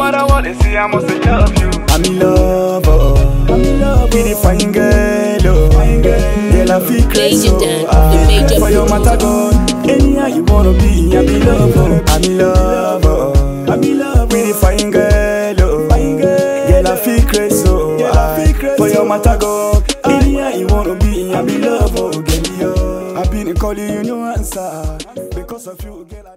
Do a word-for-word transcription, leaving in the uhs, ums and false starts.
matter what they say, I must love you. I'm in love, oh. I'm in love with a fine girl, oh. Fine girl, girl I feel crazy, oh. Ah, for your matter, God. Anyhow you wanna be, I'm in love, oh. I'm in love, oh. I'm in love with a fine girl, oh. Fine girl, girl I feel crazy, oh. Ah, for your matter, God. Anyhow you wanna be, I'm in love, oh. Girl, yo, I've been calling you, no answer. Because of you, girl.